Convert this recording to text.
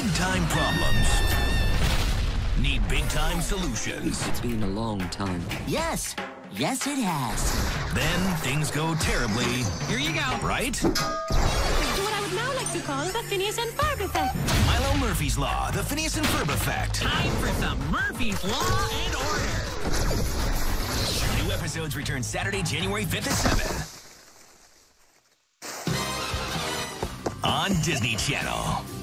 big-time problems need big-time solutions. It's been a long time. Yes. Yes, it has. Then things go terribly... Here you go. Right? To what I would now like to call the Phineas and Ferb effect. Milo Murphy's Law, the Phineas and Ferb effect. Time for some Murphy's Law and Order. New episodes return Saturday, January 5th at 7. On Disney Channel.